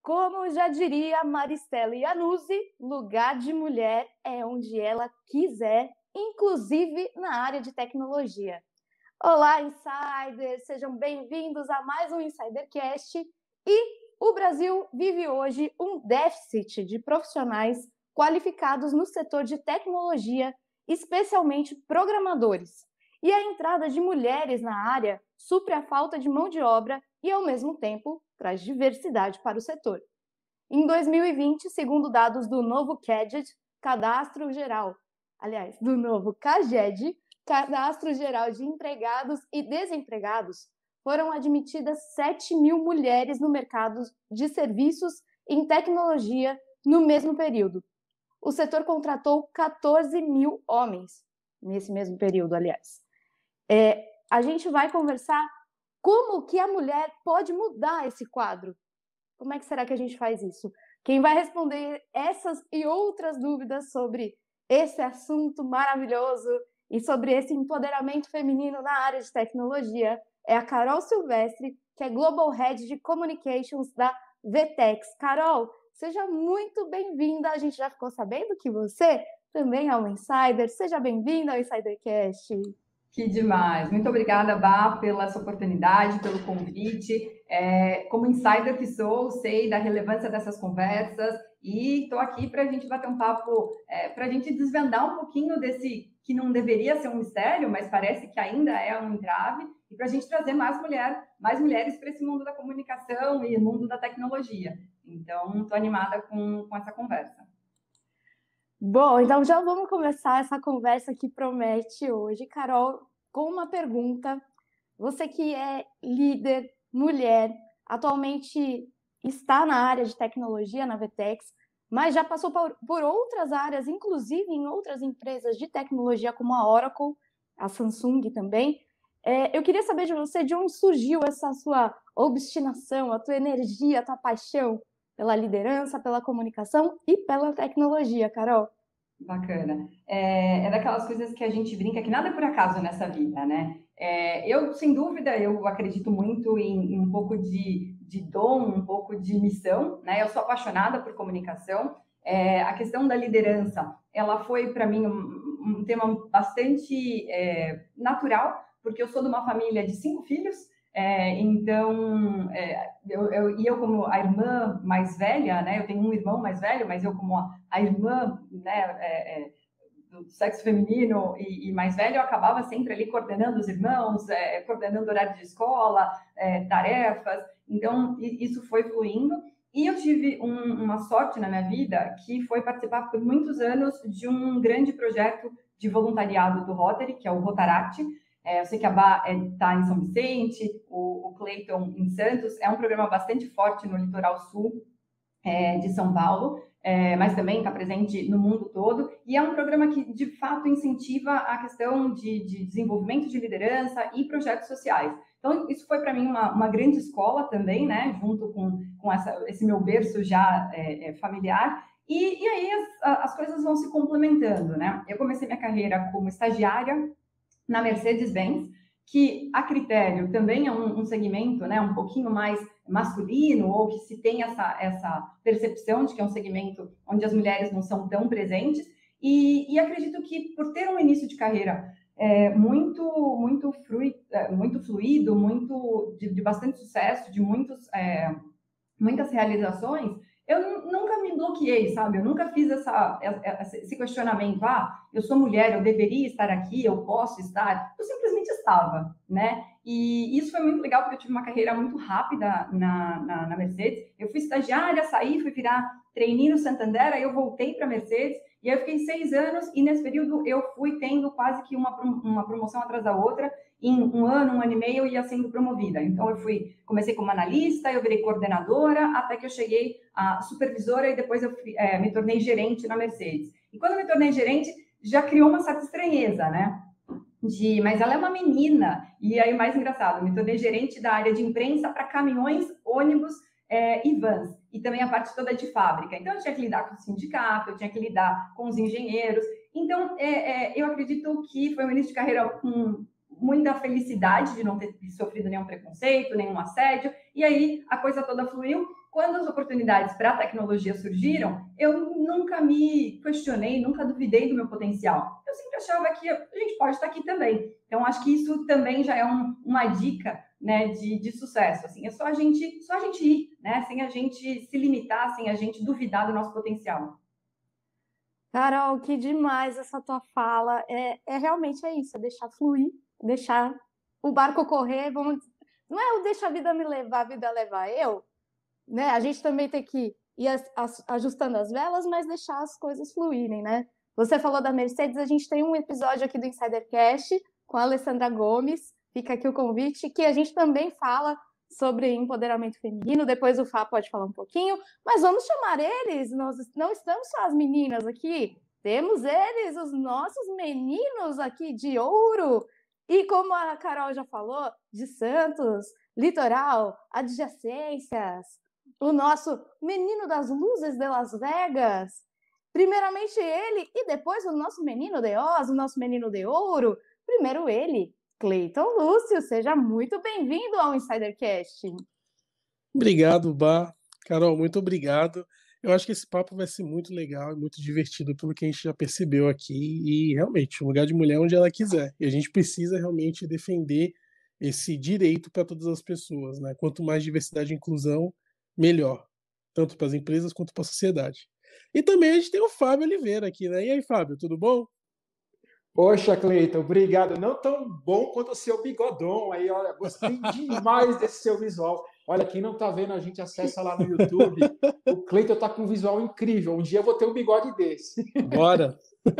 Como já diria Maristela Iannuzzi, lugar de mulher é onde ela quiser, inclusive na área de tecnologia. Olá, insiders! Sejam bem-vindos a mais um InsiderCast. E o Brasil vive hoje um déficit de profissionais qualificados no setor de tecnologia, especialmente programadores. E a entrada de mulheres na área supre a falta de mão de obra e, ao mesmo tempo, traz diversidade para o setor. Em 2020, segundo dados do novo CAGED, Cadastro Geral de Empregados e Desempregados, foram admitidas 7 mil mulheres no mercado de serviços em tecnologia no mesmo período. O setor contratou 14 mil homens nesse mesmo período, aliás. A gente vai conversar como que a mulher pode mudar esse quadro. Como é que será que a gente faz isso? Quem vai responder essas e outras dúvidas sobre esse assunto maravilhoso e sobre esse empoderamento feminino na área de tecnologia é a Carol Silvestre, que é Global Head de Communications da VTEX. Carol, seja muito bem-vinda. A gente já ficou sabendo que você também é uma insider. Seja bem-vinda ao InsiderCast. Que demais! Muito obrigada, Bá, pela essa oportunidade, pelo convite. Como insider que sou, sei da relevância dessas conversas e estou aqui para a gente bater um papo, para a gente desvendar um pouquinho desse que não deveria ser um mistério, mas parece que ainda é um entrave, e para a gente trazer mais mulheres para esse mundo da comunicação e mundo da tecnologia. Então, estou animada com essa conversa. Bom, então já vamos começar essa conversa que promete hoje. Carol, com uma pergunta. Você que é líder, mulher, atualmente está na área de tecnologia na VTEX, mas já passou por outras áreas, inclusive em outras empresas de tecnologia como a Oracle, a Samsung também. Eu queria saber de você de onde surgiu essa sua obstinação, a tua energia, a tua paixão pela liderança, pela comunicação e pela tecnologia, Carol. Bacana. É daquelas coisas que a gente brinca que nada é por acaso nessa vida, né? Eu, sem dúvida, eu acredito muito em um pouco de dom, um pouco de missão, né? Eu sou apaixonada por comunicação. A questão da liderança, ela foi, para mim, um tema bastante natural, porque eu sou de uma família de 5 filhos, então, eu como a irmã mais velha, né? Eu tenho um irmão mais velho, mas eu como a irmã, né? Do sexo feminino e mais velho, eu acabava sempre ali coordenando os irmãos, coordenando horário de escola, tarefas. Então, isso foi fluindo. E eu tive uma sorte na minha vida, que foi participar por muitos anos de um grande projeto de voluntariado do Rotary, que é o Rotaract. Eu sei que a Bá está em São Vicente, o Cleiton em Santos. É um programa bastante forte no litoral sul de São Paulo, mas também está presente no mundo todo. E é um programa que, de fato, incentiva a questão de desenvolvimento de liderança e projetos sociais. Então, isso foi para mim uma grande escola também, né? Junto com esse meu berço já familiar. E aí as coisas vão se complementando, né? Eu comecei minha carreira como estagiária na Mercedes-Benz, que a critério também é um segmento, né, um pouquinho mais masculino, ou que se tem essa percepção de que é um segmento onde as mulheres não são tão presentes, e acredito que por ter um início de carreira muito fluido, de bastante sucesso, de muitas realizações, eu nunca me bloqueei, sabe? Eu nunca fiz esse questionamento. Eu sou mulher, eu deveria estar aqui, eu posso estar. Eu simplesmente estava, né? E isso foi muito legal, porque eu tive uma carreira muito rápida na Mercedes. Eu fui estagiária, saí, fui virar trainee no Santander, aí eu voltei para a Mercedes, e aí eu fiquei 6 anos, e nesse período eu fui tendo quase que uma promoção atrás da outra. Em um ano e meio, eu ia sendo promovida. Então, comecei como analista, eu virei coordenadora, até que eu cheguei a supervisora, e depois eu me tornei gerente na Mercedes. E quando eu me tornei gerente, já criou uma certa estranheza, né? Mas ela é uma menina. E aí, mais engraçado, me tornei gerente da área de imprensa para caminhões, ônibus e vans. E também a parte toda de fábrica. Então, eu tinha que lidar com o sindicato, eu tinha que lidar com os engenheiros. Então, eu acredito que foi um início de carreira com muita felicidade de não ter sofrido nenhum preconceito, nenhum assédio, e aí a coisa toda fluiu. quando as oportunidades para a tecnologia surgiram, eu nunca me questionei, nunca duvidei do meu potencial. Eu sempre achava que a gente pode estar aqui também. Então, acho que isso também já é uma dica, né, de sucesso. Assim, é só a gente ir, né, sem a gente se limitar, sem a gente duvidar do nosso potencial. Carol, que demais essa tua fala. Realmente é isso, é deixar fluir, deixar o barco correr. Não é o deixa a vida me levar, a vida levar eu, né? A gente também tem que ir ajustando as velas, mas deixar as coisas fluírem, né? Você falou da Mercedes, a gente tem um episódio aqui do Insidercast com a Alessandra Gomes, fica aqui o convite, que a gente também fala sobre empoderamento feminino, depois o Fá pode falar um pouquinho, mas vamos chamar eles, nós não estamos só as meninas aqui, temos eles, os nossos meninos aqui de ouro, e como a Carol já falou, de Santos, litoral, adjacências, o nosso menino das luzes de Las Vegas, primeiramente ele e depois o nosso menino de Oz, o nosso menino de ouro, primeiro ele, Cleiton Lúcio, seja muito bem-vindo ao Insidercast. Obrigado, Bá. Carol, muito obrigado. Eu acho que esse papo vai ser muito legal e muito divertido pelo que a gente já percebeu aqui. E realmente, um lugar de mulher onde ela quiser. E a gente precisa realmente defender esse direito para todas as pessoas, né? Quanto mais diversidade e inclusão, melhor. Tanto para as empresas quanto para a sociedade. E também a gente tem o Fábio Oliveira aqui, né? E aí, Fábio, tudo bom? Poxa, Cleiton, obrigado. Não tão bom quanto o seu bigodão aí, olha, gostei demais desse seu visual. Olha, quem não tá vendo, a gente acessa lá no YouTube. O Cleiton tá com um visual incrível. Um dia eu vou ter um bigode desse. Bora!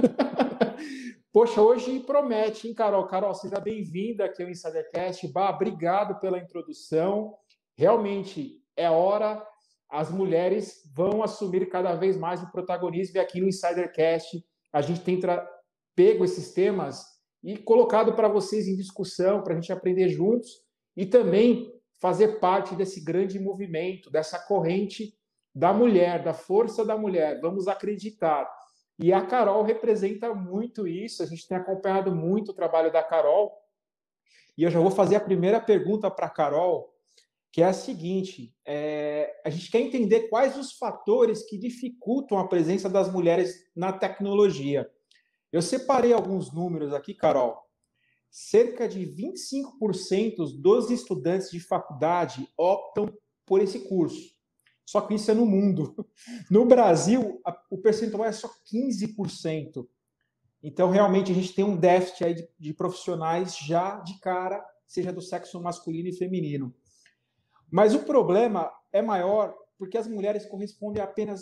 Poxa, hoje promete, hein, Carol? Carol, seja bem-vinda aqui ao Insidercast. Bah, obrigado pela introdução. Realmente, é hora, as mulheres vão assumir cada vez mais o protagonismo. E aqui no Insidercast, a gente tem pego esses temas e colocado para vocês em discussão, para a gente aprender juntos e também fazer parte desse grande movimento, dessa corrente da mulher, da força da mulher. Vamos acreditar. E a Carol representa muito isso, a gente tem acompanhado muito o trabalho da Carol. E eu já vou fazer a primeira pergunta para a Carol, que é a seguinte: a gente quer entender quais os fatores que dificultam a presença das mulheres na tecnologia. Eu separei alguns números aqui, Carol. Cerca de 25% dos estudantes de faculdade optam por esse curso. Só que isso é no mundo. No Brasil, o percentual é só 15%. Então, realmente, a gente tem um déficit aí de profissionais já de cara, seja do sexo masculino e feminino. Mas o problema é maior porque as mulheres correspondem a apenas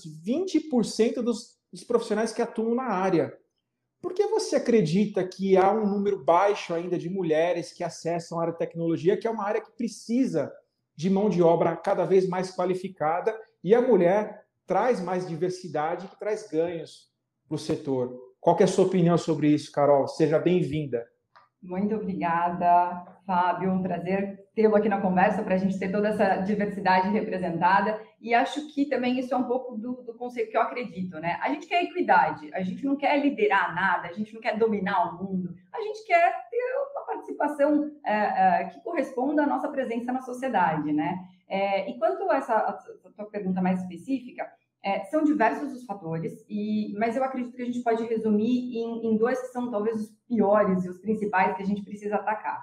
20% dos profissionais que atuam na área. Por que você acredita que há um número baixo ainda de mulheres que acessam a área de tecnologia, que é uma área que precisa de mão de obra cada vez mais qualificada, e a mulher traz mais diversidade, que traz ganhos para o setor? Qual que é a sua opinião sobre isso, Carol? Seja bem-vinda. Muito obrigada, Fábio. Um prazer tê-lo aqui na conversa, para a gente ter toda essa diversidade representada. E acho que também isso é um pouco do conceito que eu acredito, né? A gente quer equidade, a gente não quer liderar nada, a gente não quer dominar o mundo, a gente quer ter uma participação que corresponda à nossa presença na sociedade, né? E quanto a essa tua pergunta mais específica, são diversos os fatores, mas eu acredito que a gente pode resumir em dois que são talvez os piores e os principais que a gente precisa atacar.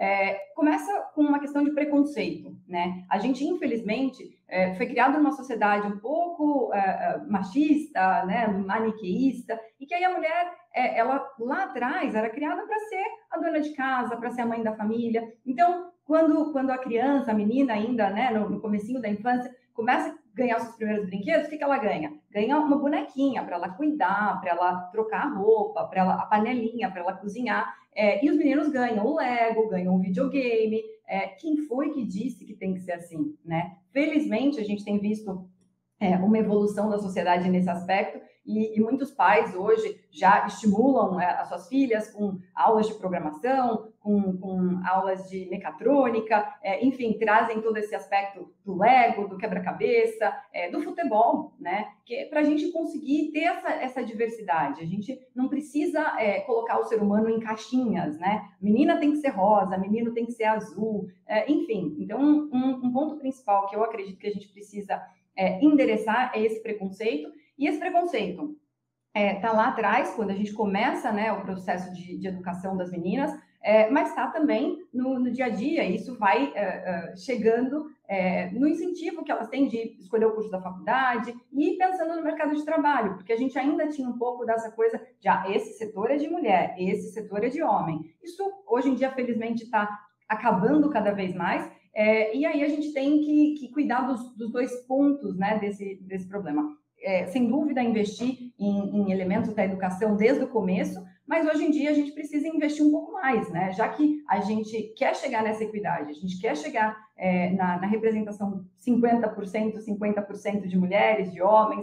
Começa com uma questão de preconceito, né? A gente, infelizmente, foi criado numa sociedade um pouco machista, né, maniqueísta, e que aí a mulher, ela lá atrás era criada para ser a dona de casa, para ser a mãe da família. Então, quando a criança, a menina ainda, né, no comecinho da infância, começa a ganhar os seus primeiros brinquedos, o que ela ganha? Ganha uma bonequinha para ela cuidar, para ela trocar a roupa, para ela a panelinha, para ela cozinhar. E os meninos ganham o Lego, ganham o videogame. Quem foi que disse que tem que ser assim, né? Felizmente, a gente tem visto uma evolução da sociedade nesse aspecto, e muitos pais hoje já estimulam as suas filhas com aulas de programação, com aulas de mecatrônica, enfim, trazem todo esse aspecto do Lego, do quebra-cabeça, do futebol, né? Para a gente conseguir ter essa diversidade. A gente não precisa colocar o ser humano em caixinhas, né? Menina tem que ser rosa, menino tem que ser azul, enfim. Então, um ponto principal que eu acredito que a gente precisa endereçar esse preconceito, e esse preconceito está lá atrás, quando a gente começa, né, o processo de educação das meninas, mas está também no dia a dia. Isso vai chegando no incentivo que elas têm de escolher o curso da faculdade e pensando no mercado de trabalho, porque a gente ainda tinha um pouco dessa coisa de esse setor é de mulher, esse setor é de homem. Isso, hoje em dia, felizmente, está acabando cada vez mais, e aí a gente tem que cuidar dos dois pontos, né, desse problema. Sem dúvida, investir em elementos da educação desde o começo, mas hoje em dia a gente precisa investir um pouco mais, né? Já que a gente quer chegar nessa equidade, a gente quer chegar na representação 50%, 50% de mulheres, de homens,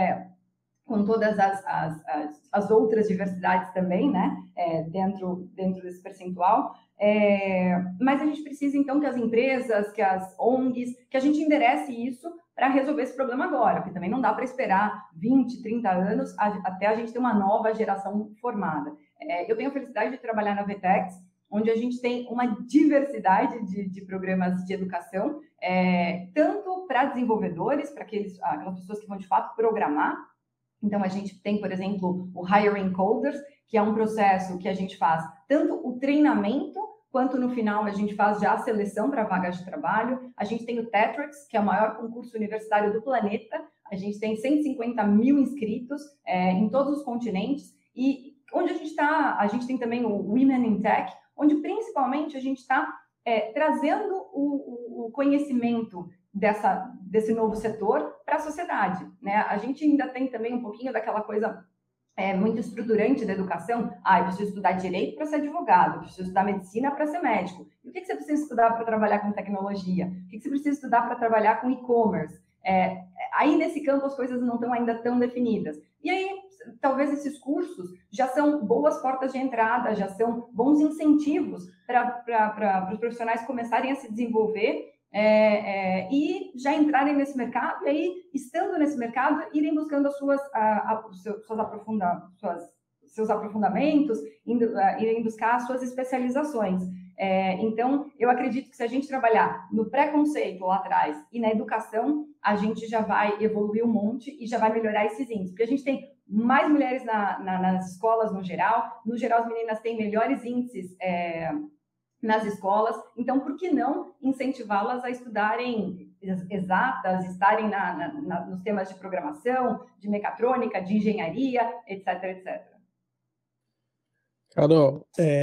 com todas as outras diversidades também, né? Dentro desse percentual. Mas a gente precisa, então, que as empresas, que as ONGs, que a gente enderece isso para resolver esse problema agora, porque também não dá para esperar 20, 30 anos até a gente ter uma nova geração formada. Eu tenho a felicidade de trabalhar na VTEX, onde a gente tem uma diversidade de programas de educação, tanto para desenvolvedores, para aquelas pessoas que vão, de fato, programar. Então, a gente tem, por exemplo, o Hiring Coders, que é um processo que a gente faz tanto o treinamento, quanto no final a gente faz já a seleção para vagas de trabalho. A gente tem o Tetrix, que é o maior concurso universitário do planeta. A gente tem 150 mil inscritos em todos os continentes. E onde a gente tem também o Women in Tech, onde principalmente a gente está trazendo o conhecimento desse novo setor para a sociedade, né? A gente ainda tem também um pouquinho daquela coisa muito estruturante da educação. Eu preciso estudar direito para ser advogado, eu preciso estudar medicina para ser médico. E o que você precisa estudar para trabalhar com tecnologia? O que você precisa estudar para trabalhar com e-commerce? Aí, nesse campo, as coisas não estão ainda tão definidas. E aí, talvez esses cursos já são boas portas de entrada, já são bons incentivos para os profissionais começarem a se desenvolver e já entrarem nesse mercado, e aí, estando nesse mercado, irem buscando seus aprofundamentos, irem buscar as suas especializações. Então, eu acredito que se a gente trabalhar no preconceito lá atrás e na educação, a gente já vai evoluir um monte e já vai melhorar esses índices, porque a gente tem mais mulheres nas escolas no geral, as meninas têm melhores índices nas escolas, então por que não incentivá-las a estudarem exatas, estarem nos temas de programação, de mecatrônica, de engenharia, etc, etc. Carol,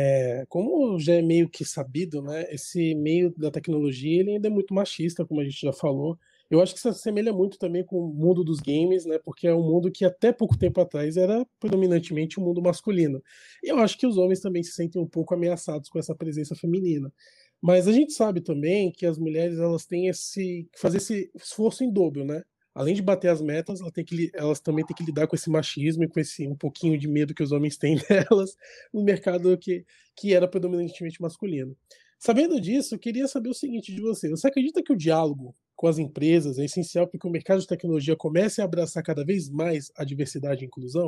como já é meio que sabido, né, esse meio da tecnologia ele ainda é muito machista, como a gente já falou. Eu acho que se assemelha muito também com o mundo dos games, né, porque é um mundo que até pouco tempo atrás era predominantemente um mundo masculino. E eu acho que os homens também se sentem um pouco ameaçados com essa presença feminina. Mas a gente sabe também que as mulheres elas têm que fazer esse esforço em dobro, né? Além de bater as metas, elas também têm que lidar com esse machismo e com esse um pouquinho de medo que os homens têm delas no mercado que era predominantemente masculino. Sabendo disso, eu queria saber o seguinte de você. Você acredita que o diálogo com as empresas é essencial para que o mercado de tecnologia comece a abraçar cada vez mais a diversidade e a inclusão?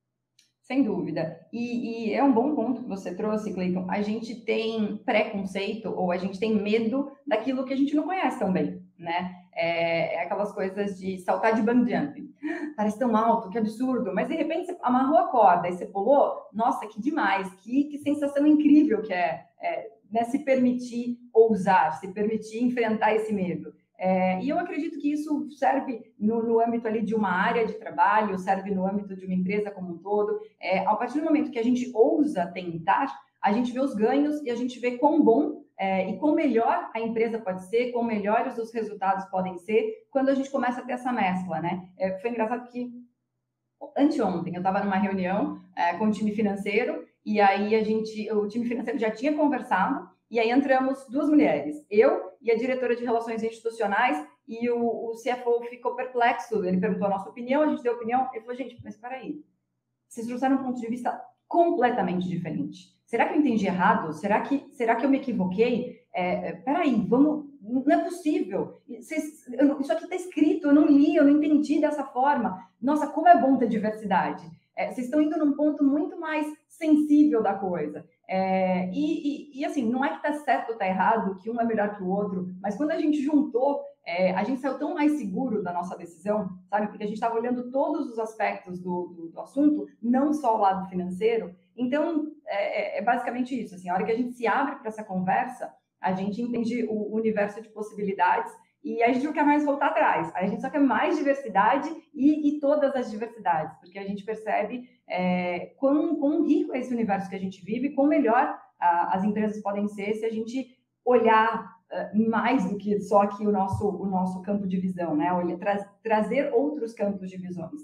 Sem dúvida. E é um bom ponto que você trouxe, Cleiton. A gente tem preconceito ou a gente tem medo daquilo que a gente não conhece tão bem, né? Aquelas coisas de saltar de bungee jumping. Parece tão alto, que absurdo. Mas, de repente, você amarrou a corda e você pulou. Nossa, que demais. Que sensação incrível que né, se permitir ousar, se permitir enfrentar esse medo. E eu acredito que isso serve no âmbito ali de uma área de trabalho, serve no âmbito de uma empresa como um todo. A partir do momento que a gente ousa tentar, a gente vê os ganhos e a gente vê quão bom e quão melhor a empresa pode ser, quão melhores os resultados podem ser quando a gente começa a ter essa mescla, né? Foi engraçado que anteontem eu estava numa reunião com o time financeiro e aí o time financeiro já tinha conversado. E aí entramos duas mulheres, eu e a diretora de Relações Institucionais, e o CFO ficou perplexo. Ele perguntou a nossa opinião, a gente deu a opinião. Ele falou, gente, mas espera aí, vocês trouxeram um ponto de vista completamente diferente. Será que eu entendi errado? Será que eu me equivoquei? Peraí, vamos... Não é possível. Isso aqui está escrito, eu não li, eu não entendi dessa forma. Nossa, como é bom ter diversidade. Vocês estão indo num ponto muito mais sensível da coisa. E assim, não é que está certo ou está errado, que um é melhor que o outro, mas quando a gente juntou a gente saiu tão mais seguro da nossa decisão, sabe? Porque a gente estava olhando todos os aspectos do assunto, não só o lado financeiro. Então, é basicamente isso. Assim, a hora que a gente se abre para essa conversa, a gente entende o universo de possibilidades e a gente não quer mais voltar atrás. A gente só quer mais diversidade e todas as diversidades, porque a gente percebe quão rico é esse universo que a gente vive, quão melhor as empresas podem ser se a gente olhar mais do que só aqui o nosso campo de visão, né? Trazer outros campos de visões.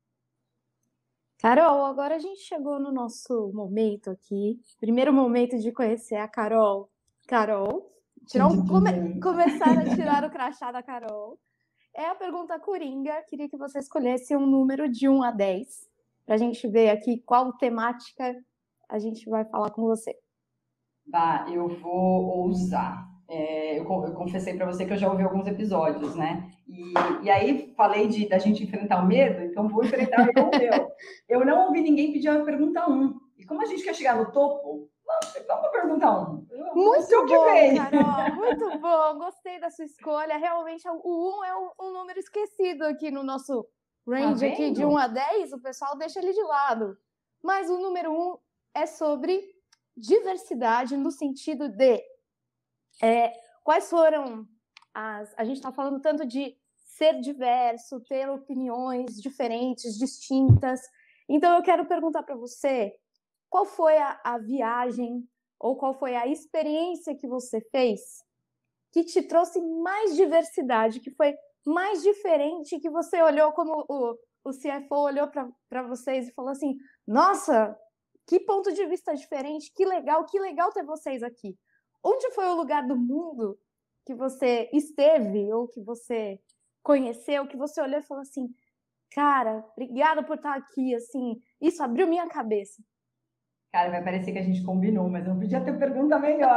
Carol, agora a gente chegou no nosso momento aqui. Primeiro momento de conhecer a Carol. Carol, começar a tirar o crachá da Carol. É a pergunta coringa. Queria que você escolhesse um número de 1 a 10, para a gente ver aqui qual temática a gente vai falar com você. Bah, eu vou ousar. Eu confessei para você que eu já ouvi alguns episódios, né? E aí falei da gente enfrentar o medo, então vou enfrentar o meu. Eu não ouvi ninguém pedir a pergunta 1. E como a gente quer chegar no topo, vamos para a pergunta 1. Muito bom, Carol, muito bom. Gostei da sua escolha. Realmente, o 1 é um número esquecido aqui no nosso range aqui de 1 a 10. O pessoal deixa ele de lado. Mas o número 1 é sobre diversidade no sentido de quais foram a gente está falando tanto de ser diverso, ter opiniões diferentes, distintas. Então, eu quero perguntar para você, qual foi a viagem ou qual foi a experiência que você fez que te trouxe mais diversidade, que foi mais diferente, que você olhou como o CFO olhou para vocês e falou assim, nossa, que ponto de vista diferente, que legal ter vocês aqui. Onde foi o lugar do mundo que você esteve ou que você conheceu, que você olhou e falou assim, cara, obrigada por estar aqui, assim, isso abriu minha cabeça. Cara, vai parecer que a gente combinou, mas eu podia ter pergunta melhor.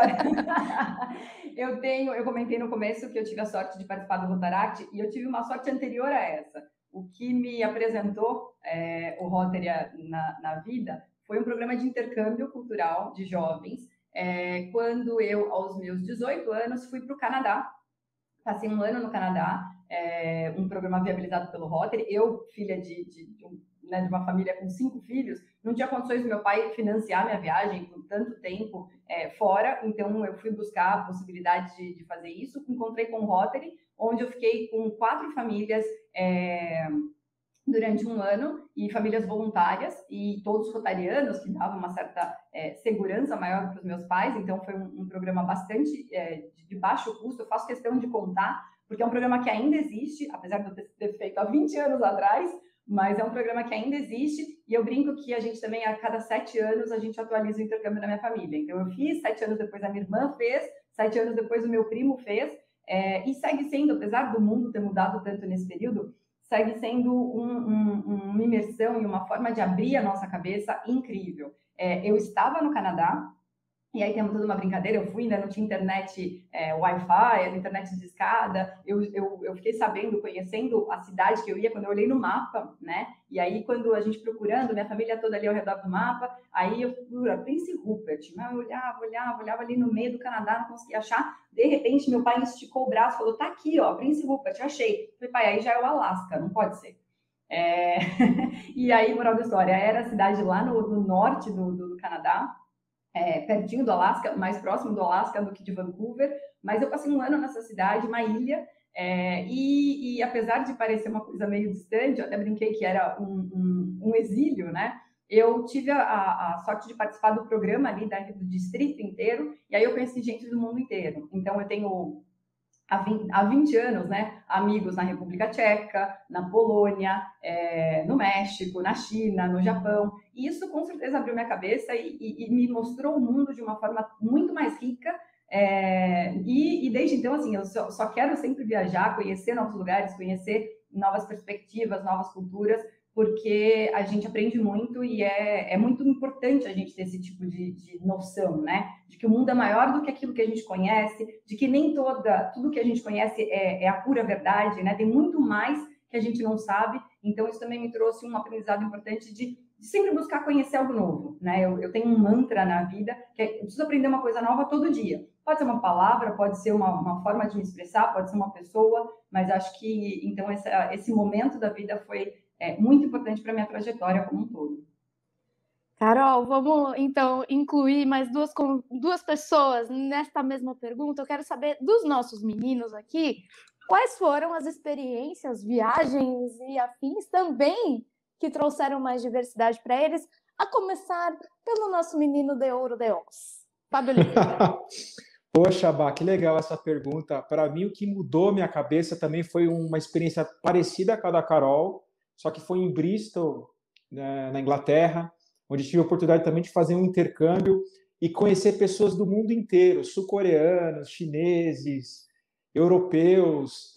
Eu comentei no começo que eu tive a sorte de participar do Rotaract e eu tive uma sorte anterior a essa. O que me apresentou o Rotary na vida foi um programa de intercâmbio cultural de jovens, quando eu, aos meus 18 anos, fui para o Canadá. Passei 1 ano no Canadá, um programa viabilizado pelo Rotary. Eu, filha de uma família com 5 filhos, não tinha condições do meu pai financiar minha viagem por tanto tempo fora, então eu fui buscar a possibilidade de fazer isso. Encontrei com o Rotary, onde eu fiquei com 4 famílias durante 1 ano, e famílias voluntárias, e todos rotarianos, que davam uma certa segurança maior para os meus pais. Então foi um programa bastante de baixo custo. Eu faço questão de contar, porque é um programa que ainda existe, apesar de eu ter feito há 20 anos atrás, mas é um programa que ainda existe, e eu brinco que a gente também, a cada 7 anos, a gente atualiza o intercâmbio da minha família. Então eu fiz, 7 anos depois a minha irmã fez, 7 anos depois o meu primo fez, e segue sendo, apesar do mundo ter mudado tanto nesse período, segue sendo uma imersão e uma forma de abrir a nossa cabeça incrível. Eu estava no Canadá, e aí temos toda uma brincadeira, eu fui, ainda não tinha internet Wi-Fi, era internet de escada, eu fiquei sabendo, conhecendo a cidade que eu ia, quando eu olhei no mapa, né? E aí, quando a gente procurando, minha família toda ali ao redor do mapa, aí eu procurava Prince Rupert, né? Eu olhava ali no meio do Canadá, não conseguia achar. De repente, meu pai esticou o braço e falou, tá aqui, ó, Prince Rupert, achei. Eu falei, pai, aí já é o Alasca, não pode ser. E aí, moral da história, era a cidade lá no norte do Canadá, pertinho do Alasca, mais próximo do Alasca do que de Vancouver, mas eu passei 1 ano nessa cidade, uma ilha, e apesar de parecer uma coisa meio distante, eu até brinquei que era um exílio, né? Eu tive a sorte de participar do programa ali do distrito inteiro, e aí eu conheci gente do mundo inteiro. Então eu tenho há 20 anos, né, amigos na República Tcheca, na Polônia, no México, na China, no Japão. E isso com certeza abriu minha cabeça e me mostrou o mundo de uma forma muito mais rica. E desde então, assim, eu só quero sempre viajar, conhecer novos lugares, conhecer novas perspectivas, novas culturas, porque a gente aprende muito e é muito importante a gente ter esse tipo de noção, né? De que o mundo é maior do que aquilo que a gente conhece, de que nem tudo que a gente conhece é a pura verdade, né? Tem muito mais que a gente não sabe. Então, isso também me trouxe um aprendizado importante de sempre buscar conhecer algo novo, né? Eu tenho um mantra na vida, que é eu preciso aprender uma coisa nova todo dia. Pode ser uma palavra, pode ser uma forma de me expressar, pode ser uma pessoa, mas acho que, então, esse momento da vida foi muito importante para a minha trajetória como um todo. Carol, vamos então incluir mais duas pessoas nesta mesma pergunta. Eu quero saber dos nossos meninos aqui, quais foram as experiências, viagens e afins também que trouxeram mais diversidade para eles, a começar pelo nosso menino de ouro de Oz, Fábio Oliveira. Poxa, Bá, que legal essa pergunta. Para mim, o que mudou minha cabeça também foi uma experiência parecida com a da Carol, só que foi em Bristol, né, na Inglaterra, onde tive a oportunidade também de fazer um intercâmbio e conhecer pessoas do mundo inteiro, sul-coreanos, chineses, europeus,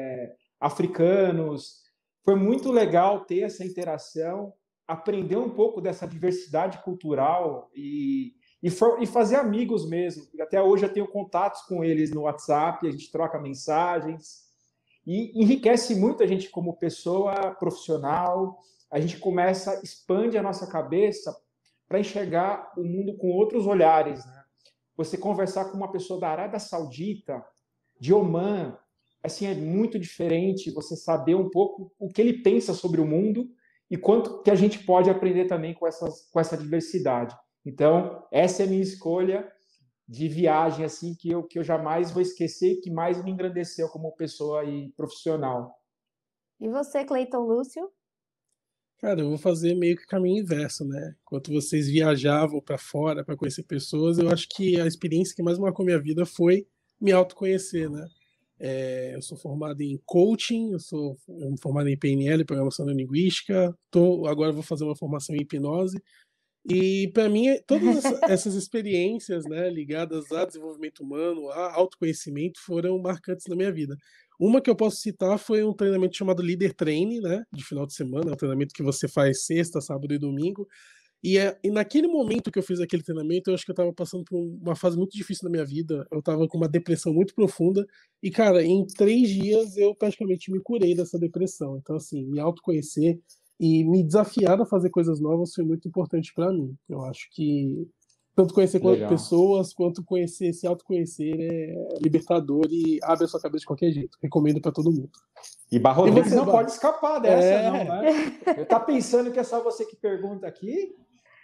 africanos. Foi muito legal ter essa interação, aprender um pouco dessa diversidade cultural e fazer amigos mesmo. Até hoje eu tenho contatos com eles no WhatsApp, a gente troca mensagens e enriquece muito a gente como pessoa profissional. A gente expande a nossa cabeça para enxergar o mundo com outros olhares, né? Você conversar com uma pessoa da Arábia Saudita, de Omã, assim, é muito diferente você saber um pouco o que ele pensa sobre o mundo e quanto que a gente pode aprender também com essa diversidade. Então, essa é a minha escolha de viagem, assim, que eu jamais vou esquecer, que mais me engrandeceu como pessoa e profissional. E você, Cleiton Lúcio? Cara, eu vou fazer meio que o caminho inverso, né? Enquanto vocês viajavam para fora para conhecer pessoas, eu acho que a experiência que mais marcou minha vida foi me autoconhecer, né? Eu sou formado em coaching, eu formado em PNL, Programação Neurolinguística, agora vou fazer uma formação em hipnose. E para mim, todas essas experiências, né, ligadas a desenvolvimento humano, a autoconhecimento, foram marcantes na minha vida. Uma que eu posso citar foi um treinamento chamado Leader Training, né, de final de semana, um treinamento que você faz sexta, sábado e domingo. E naquele momento que eu fiz aquele treinamento, eu acho que eu estava passando por uma fase muito difícil na minha vida. Eu estava com uma depressão muito profunda. E, cara, em 3 dias eu praticamente me curei dessa depressão. Então, assim, me autoconhecer e me desafiar a fazer coisas novas foi muito importante para mim. Eu acho que tanto conhecer pessoas, quanto se autoconhecer é libertador e abre a sua cabeça de qualquer jeito. Recomendo para todo mundo. E Bá Rodrigues não pode escapar dessa, não, né? Tá pensando que é só você que pergunta aqui?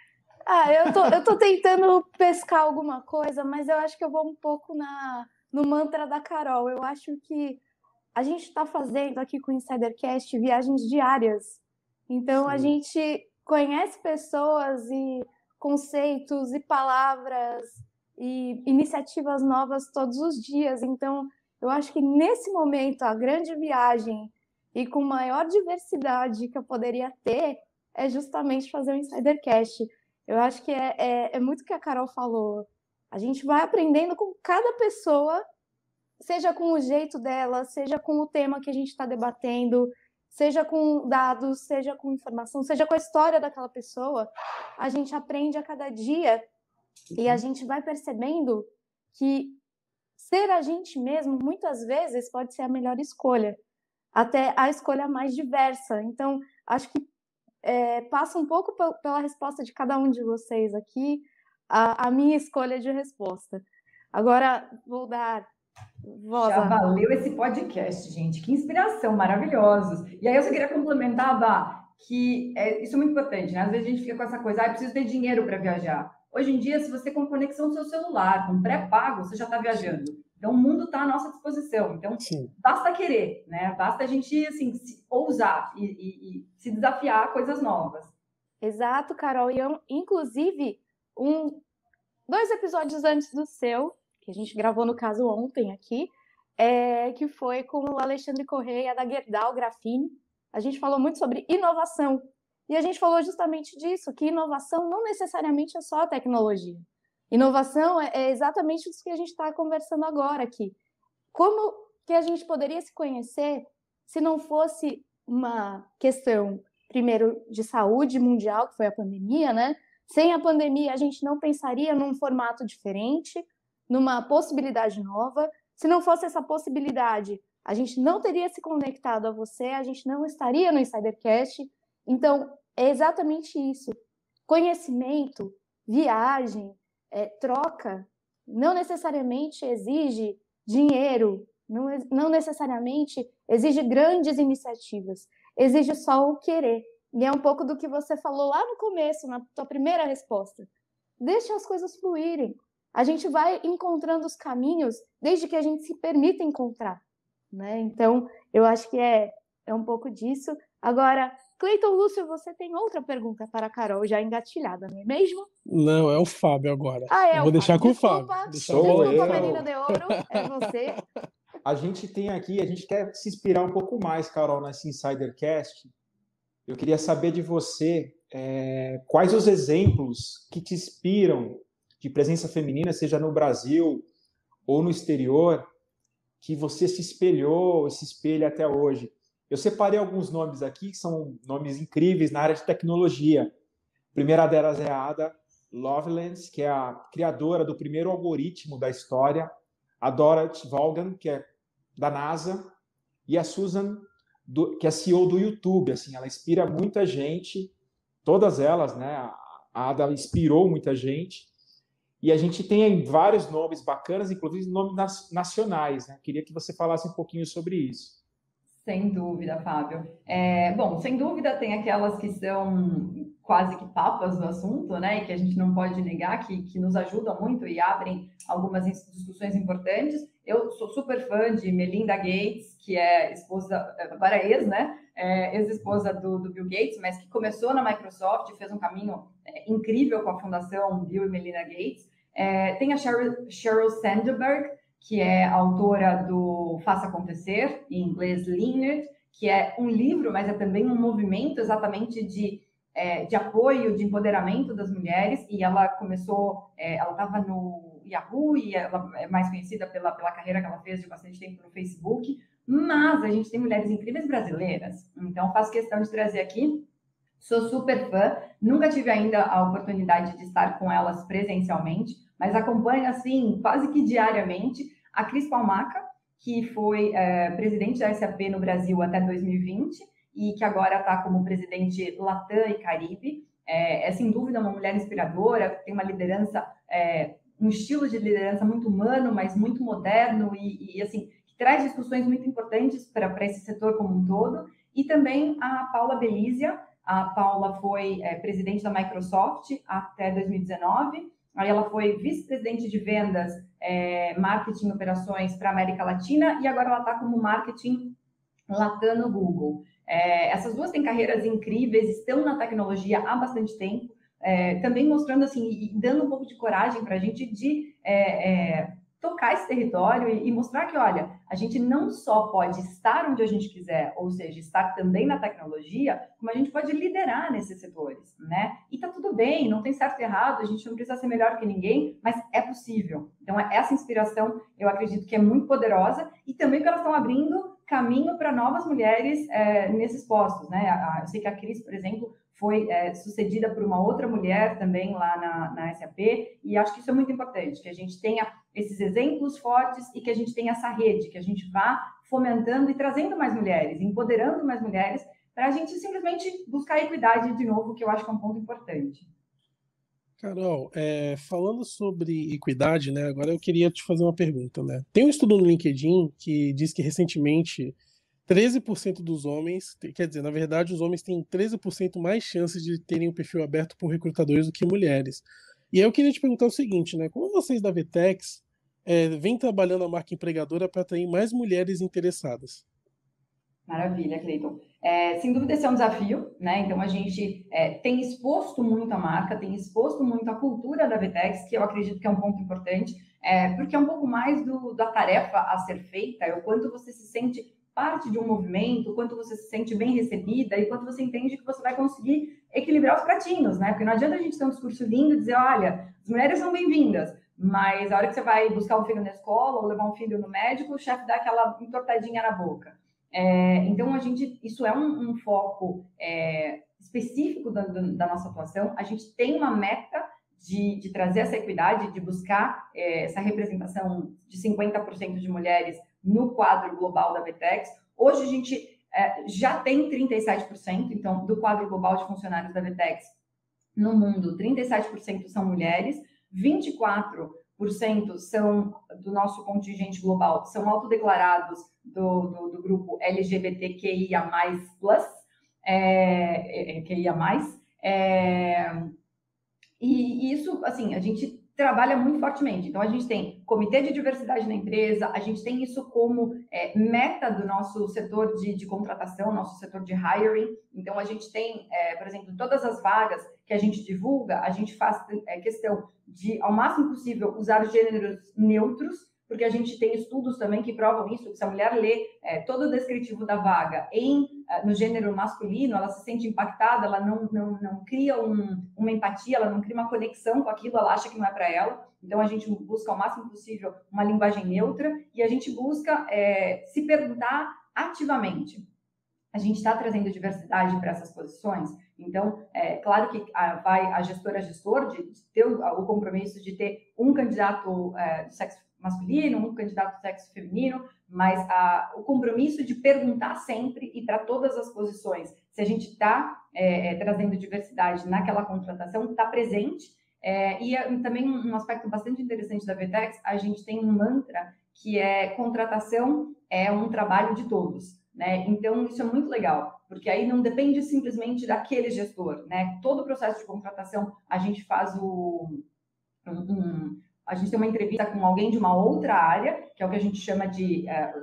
Eu tô tentando pescar alguma coisa, mas eu acho que eu vou um pouco no mantra da Carol. Eu acho que a gente está fazendo aqui com o Insidercast viagens diárias. Então, a gente conhece pessoas e conceitos e palavras e iniciativas novas todos os dias. Então, eu acho que nesse momento, a grande viagem e com maior diversidade que eu poderia ter é justamente fazer o Insidercast. Eu acho que é muito o que a Carol falou. A gente vai aprendendo com cada pessoa, seja com o jeito dela, seja com o tema que a gente está debatendo, seja com dados, seja com informação, seja com a história daquela pessoa. A gente aprende a cada dia e a gente vai percebendo que ser a gente mesmo, muitas vezes, pode ser a melhor escolha, até a escolha mais diversa. Então, acho que passa um pouco pela resposta de cada um de vocês aqui, a minha escolha de resposta. Agora, vou dar voz. Já valeu esse podcast, gente. Que inspiração, maravilhosos. E aí eu só queria complementar, Bá, que isso é muito importante, né? Às vezes a gente fica com essa coisa, preciso ter dinheiro para viajar. Hoje em dia, se você com conexão no seu celular, com pré-pago, você já está viajando. Então, o mundo está à nossa disposição. Então, basta querer, né? Basta a gente, assim, ousar e se desafiar a coisas novas. Exato, Carol. E eu, inclusive, 2 episódios antes do seu, que a gente gravou, no caso, ontem aqui, que foi com o Alexandre Correia, da Gerdau Grafini. A gente falou muito sobre inovação. E a gente falou justamente disso, que inovação não necessariamente é só a tecnologia. Inovação é exatamente isso que a gente está conversando agora aqui. Como que a gente poderia se conhecer se não fosse uma questão, primeiro, de saúde mundial, que foi a pandemia, né? Sem a pandemia, a gente não pensaria num formato diferente, numa possibilidade nova. Se não fosse essa possibilidade, a gente não teria se conectado a você, a gente não estaria no Insidercast. Então, é exatamente isso. Conhecimento, viagem, troca, não necessariamente exige dinheiro, não necessariamente exige grandes iniciativas, exige só o querer. E é um pouco do que você falou lá no começo, na tua primeira resposta. Deixa as coisas fluírem. A gente vai encontrando os caminhos desde que a gente se permita encontrar, né? Então, eu acho que é um pouco disso. Agora, Cleiton Lúcio, você tem outra pergunta para a Carol, já engatilhada, não é mesmo? Não, é o Fábio agora. É eu o vou deixar Fábio. com o Fábio. Desculpa, menina de ouro, é você. A gente quer se inspirar um pouco mais, Carol, nesse Insidercast. Eu queria saber de você quais os exemplos que te inspiram de presença feminina, seja no Brasil ou no exterior, que você se espelhou, se espelha até hoje. Eu separei alguns nomes aqui, que são nomes incríveis na área de tecnologia. A primeira delas é a Ada Lovelace, que é a criadora do primeiro algoritmo da história, a Dorothy Vaughan, que é da NASA, e a Susan, que é CEO do YouTube. Assim, ela inspira muita gente, todas elas, né? A Ada inspirou muita gente. E a gente tem vários nomes bacanas, inclusive nomes nacionais, né? Queria que você falasse um pouquinho sobre isso. Sem dúvida, Fábio. Bom, sem dúvida tem aquelas que são quase que papas do assunto, né? E que a gente não pode negar, que nos ajudam muito e abrem algumas discussões importantes. Eu sou super fã de Melinda Gates, que é esposa, agora ex, né? Ex-esposa do Bill Gates, mas que começou na Microsoft e fez um caminho incrível com a fundação Bill e Melinda Gates. Tem a Sheryl Sandberg, que é autora do Faça Acontecer, em inglês Lean It, que é um livro, mas é também um movimento exatamente de apoio, de empoderamento das mulheres, e ela começou, ela estava no Yahoo, e ela é mais conhecida pela carreira que ela fez de bastante tempo no Facebook, mas a gente tem mulheres incríveis brasileiras, então faço questão de trazer aqui. Sou super fã, nunca tive ainda a oportunidade de estar com elas presencialmente, mas acompanho, assim, quase que diariamente, a Cris Palmaca, que foi presidente da SAP no Brasil até 2020 e que agora está como presidente Latam e Caribe. É, sem dúvida, uma mulher inspiradora, tem uma liderança, um estilo de liderança muito humano, mas muito moderno e assim, que traz discussões muito importantes para esse setor como um todo. E também a Paula Belízia. A Paula foi presidente da Microsoft até 2019, aí ela foi vice-presidente de vendas, marketing e operações para a América Latina, e agora ela está como marketing Latam no Google. Essas duas têm carreiras incríveis, estão na tecnologia há bastante tempo, também mostrando assim, e dando um pouco de coragem para a gente de tocar esse território e mostrar que, olha, a gente não só pode estar onde a gente quiser, ou seja, estar também na tecnologia, como a gente pode liderar nesses setores, né? E tá tudo bem, não tem certo e errado, a gente não precisa ser melhor que ninguém, mas é possível. Então, essa inspiração, eu acredito que é muito poderosa e também que elas estão abrindo caminho para novas mulheres nesses postos, né? Eu sei que a Cris, por exemplo, foi sucedida por uma outra mulher também lá na SAP, e acho que isso é muito importante, que a gente tenha esses exemplos fortes e que a gente tenha essa rede, que a gente vá fomentando e trazendo mais mulheres, empoderando mais mulheres, para a gente simplesmente buscar a equidade de novo, que eu acho que é um ponto importante. Carol, falando sobre equidade, né, agora eu queria te fazer uma pergunta, né? Tem um estudo no LinkedIn que diz que recentemente 13% dos homens, quer dizer, na verdade, os homens têm 13% mais chances de terem um perfil aberto por recrutadores do que mulheres. E aí eu queria te perguntar o seguinte, né? Como vocês da VTEX vêm trabalhando a marca empregadora para atrair mais mulheres interessadas? Maravilha, Cleiton. Sem dúvida, esse é um desafio, né? Então, a gente tem exposto muito a marca, tem exposto muito a cultura da VTEX, que eu acredito que é um ponto importante, porque é um pouco mais da tarefa a ser feita, é o quanto você se sente parte de um movimento, o quanto você se sente bem recebida e quanto você entende que você vai conseguir equilibrar os pratinhos, né? Porque não adianta a gente ter um discurso lindo e dizer, olha, as mulheres são bem-vindas, mas a hora que você vai buscar um filho na escola ou levar um filho no médico, o chefe dá aquela entortadinha na boca. Então, isso é um foco específico da nossa atuação. A gente tem uma meta de trazer essa equidade, de buscar essa representação de 50% de mulheres no quadro global da VTEX. Hoje, a gente já tem 37%, então, do quadro global de funcionários da VTEX no mundo, 37% são mulheres, 24% são do nosso contingente global, são autodeclarados do grupo LGBTQIA+, QIA+, e isso, assim, a gente trabalha muito fortemente. Então, a gente tem comitê de diversidade na empresa, a gente tem isso como meta do nosso setor de contratação, nosso setor de hiring. Então, a gente tem, por exemplo, todas as vagas que a gente divulga, a gente faz questão de, ao máximo possível, usar gêneros neutros, porque a gente tem estudos também que provam isso, que se a mulher lê todo o descritivo da vaga no gênero masculino, ela se sente impactada, ela não cria uma empatia, ela não cria uma conexão com aquilo, ela acha que não é para ela. Então, a gente busca ao máximo possível uma linguagem neutra e a gente busca se perguntar ativamente. A gente está trazendo diversidade para essas posições? Então, claro que vai a gestor de ter o compromisso de ter um candidato do sexo masculino, um candidato do sexo feminino, mas o compromisso de perguntar sempre e para todas as posições, se a gente está trazendo diversidade naquela contratação, está presente. E também um aspecto bastante interessante da VTEX, a gente tem um mantra que é contratação é um trabalho de todos. Né? Então, isso é muito legal, porque aí não depende simplesmente daquele gestor. Né? Todo o processo de contratação, a gente faz a gente tem uma entrevista com alguém de uma outra área, que é o que a gente chama de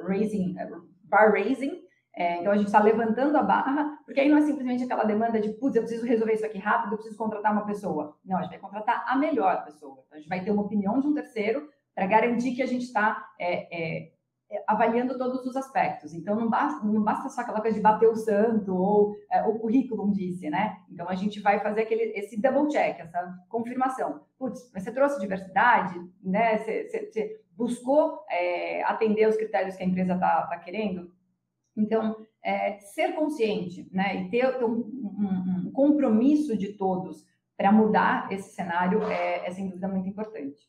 bar raising. Então, a gente está levantando a barra, porque aí não é simplesmente aquela demanda de, putz, eu preciso resolver isso aqui rápido, eu preciso contratar uma pessoa. Não, a gente vai contratar a melhor pessoa. Então, a gente vai ter uma opinião de um terceiro para garantir que a gente está avaliando todos os aspectos. Então, não basta só aquela coisa de bater o santo ou o currículo disse, né? Então, a gente vai fazer esse double check, essa confirmação. Putz, mas você trouxe diversidade, né? Você buscou atender os critérios que a empresa está querendo? Então, ser consciente, né? E ter um compromisso de todos para mudar esse cenário é, sem dúvida, muito importante.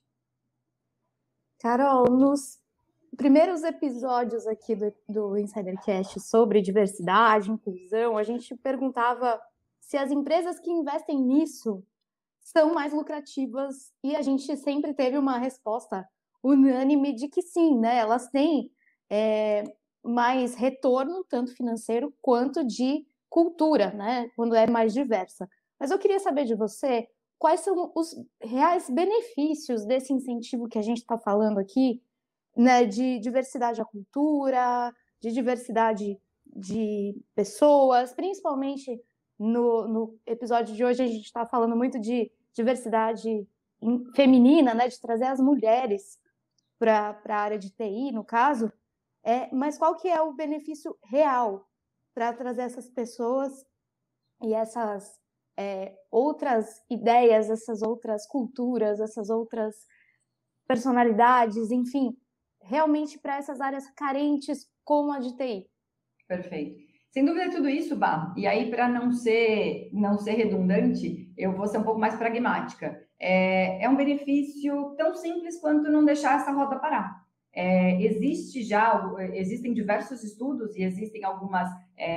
Carol, nos primeiros episódios aqui do InsiderCast sobre diversidade, inclusão, a gente perguntava se as empresas que investem nisso são mais lucrativas e a gente sempre teve uma resposta unânime de que sim, né? Elas têm mais retorno, tanto financeiro quanto de cultura, né? Quando é mais diversa. Mas eu queria saber de você quais são os reais benefícios desse incentivo que a gente está falando aqui, né, de diversidade à cultura, de diversidade de pessoas, principalmente no episódio de hoje a gente está falando muito de diversidade feminina, né, de trazer as mulheres para a área de TI, no caso, mas qual que é o benefício real para trazer essas pessoas e essas outras ideias, essas outras culturas, essas outras personalidades, enfim, realmente para essas áreas carentes como a de TI. Perfeito. Sem dúvida é tudo isso, Bá. E aí, para não ser redundante, eu vou ser um pouco mais pragmática. É um benefício tão simples quanto não deixar essa roda parar. Existem diversos estudos e existem algumas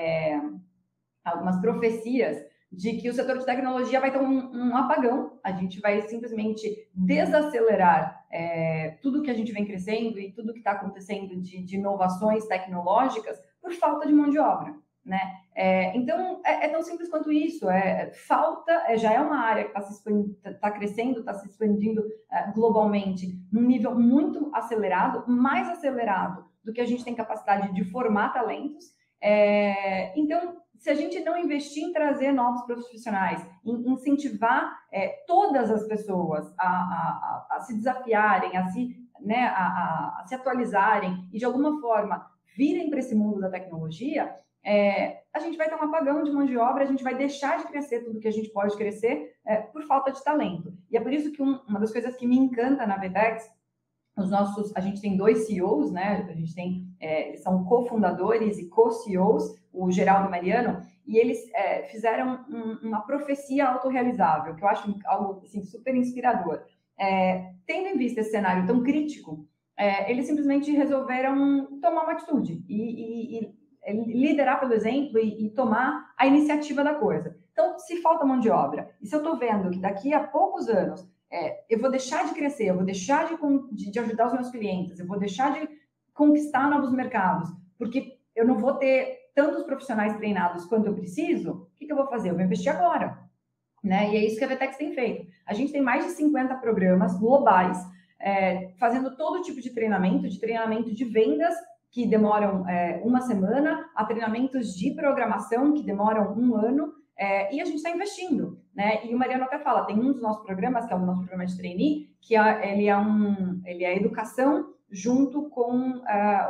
profecias de que o setor de tecnologia vai ter um apagão, a gente vai simplesmente desacelerar tudo que a gente vem crescendo e tudo que está acontecendo de inovações tecnológicas por falta de mão de obra, né? Então, é tão simples quanto isso, já é uma área que está crescendo, está se expandindo globalmente num nível muito acelerado, mais acelerado do que a gente tem capacidade de formar talentos. Então, se a gente não investir em trazer novos profissionais, em incentivar todas as pessoas a se desafiarem, a se atualizarem e, de alguma forma, virem para esse mundo da tecnologia, a gente vai ter um apagão de mão de obra, a gente vai deixar de crescer tudo que a gente pode crescer por falta de talento. E é por isso que uma das coisas que me encanta na VTEX, a gente tem 2 CEOs, né? A gente tem, eles são cofundadores e co-CEOs, o Geraldo e o Mariano, e eles fizeram uma profecia autorrealizável, que eu acho algo assim, super inspirador. Tendo em vista esse cenário tão crítico, eles simplesmente resolveram tomar uma atitude e liderar pelo exemplo e tomar a iniciativa da coisa. Então, se falta mão de obra, e se eu estou vendo que daqui a poucos anos eu vou deixar de crescer, eu vou deixar de ajudar os meus clientes, eu vou deixar de conquistar novos mercados, porque eu não vou ter tantos profissionais treinados quanto eu preciso, o que eu vou fazer? Eu vou investir agora, né? E é isso que a VTEX tem feito. A gente tem mais de 50 programas globais, fazendo todo tipo de treinamento de vendas, que demoram uma semana, a treinamentos de programação, que demoram um ano, e a gente está investindo, né? E o Mariano até fala, tem um dos nossos programas, que é o nosso programa de trainee, que ele é educação junto com